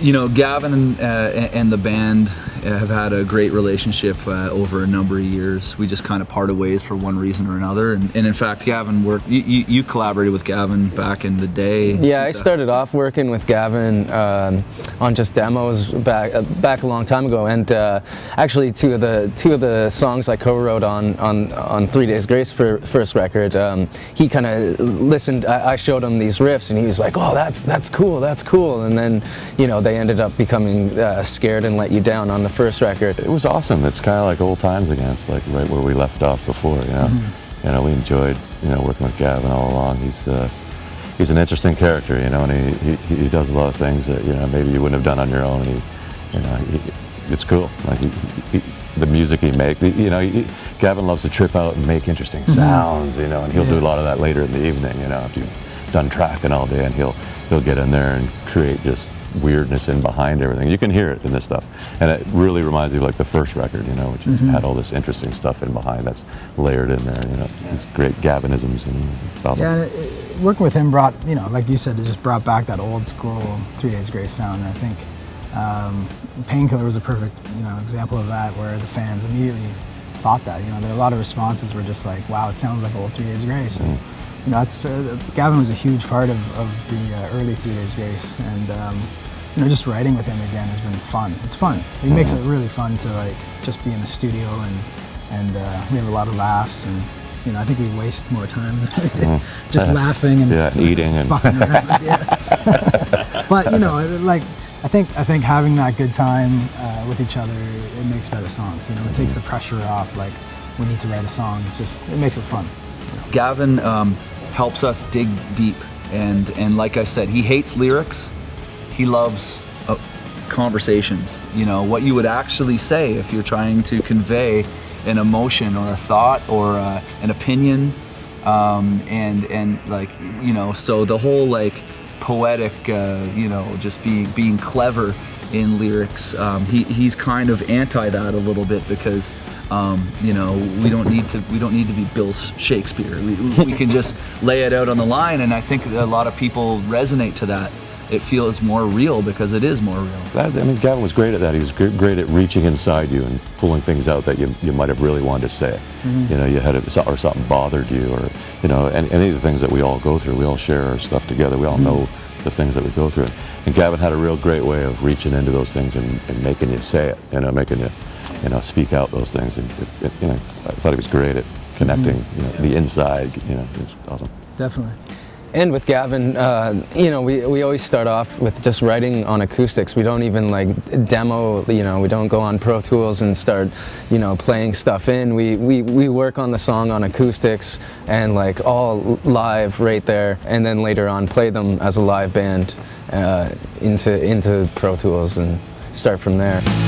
You know, Gavin and the band have had a great relationship over a number of years. We just kind of parted ways for one reason or another. And in fact, Gavin worked. You collaborated with Gavin back in the day. Yeah, I started off working with Gavin on just demos back a long time ago. And actually, two of the songs I co-wrote on 3 Days Grace first record, he kind of listened. I showed him these riffs, and he was like, "Oh, that's cool, that's cool." And then, you know, they ended up becoming Scared and Let You Down on the first record. It was awesome. It's kind of like old times again. It's like right where we left off before. You know, you know, we enjoyed, you know, working with Gavin all along. He's an interesting character, you know, and he does a lot of things that, you know, maybe you wouldn't have done on your own. It's cool. Like the music he makes, you know, Gavin loves to trip out and make interesting sounds, you know, and he'll do a lot of that later in the evening, you know, after you've done tracking all day, and he'll get in there and create just weirdness in behind everything. You can hear it in this stuff, and it really reminds me of like the first record, you know, which had all this interesting stuff in behind that's layered in there, you know. It's great Gavinisms, and it's awesome. Yeah, working with him brought, you know, like you said, it just brought back that old school 3 Days Grace sound. And I think Painkiller was a perfect, you know, example of that, where the fans immediately thought that. You know, there were a lot of responses were just like, "Wow, it sounds like old 3 Days Grace." And, you know, it's Gavin was a huge part of the early 3 Days Grace, and you know, just writing with him again has been fun. It's fun. He makes it really fun to like just be in the studio, and we have a lot of laughs, and you know, I think we waste more time than we did just laughing and eating and fucking around. But you know, like I think having that good time with each other, it makes better songs. You know, it takes the pressure off. Like we need to write a song. It makes it fun. Gavin helps us dig deep, and like I said, he hates lyrics. He loves conversations, you know, what you would actually say if you're trying to convey an emotion or a thought or an opinion, and like, you know, so the whole like poetic, you know, just being clever in lyrics, he's kind of anti that a little bit, because you know, we don't need to be Bill Shakespeare. We can just lay it out on the line, and I think a lot of people resonate to that. It feels more real because it is more real. I mean, Gavin was great at that. He was great at reaching inside you and pulling things out that you might have really wanted to say. You know, you had or something bothered you, or you know, and any of the things that we all go through. We all share our stuff together. We all know the things that we go through. And Gavin had a real great way of reaching into those things and making you say it. You know, making you, you know, speak out those things. And you know, I thought he was great at connecting, you know, the inside. You know, it was awesome. Definitely. And with Gavin, you know, we always start off with just writing on acoustics. We don't even like demo, you know, we don't go on Pro Tools and start, you know, playing stuff in. We work on the song on acoustics and like all live right there, and then later on play them as a live band into Pro Tools and start from there.